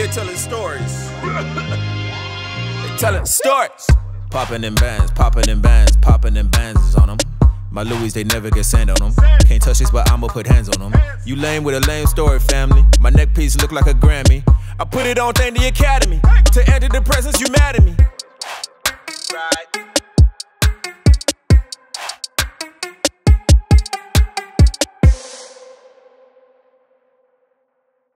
here telling stories. They telling stories. Popping in bands, popping in bands, popping in bands is on them. My Louis, they never get sand on them. Can't touch this, but I'ma put hands on them. You lame with a lame story, family. My neck piece look like a Grammy. I put it on, thank the Academy. To enter the presence, you mad at me. Right.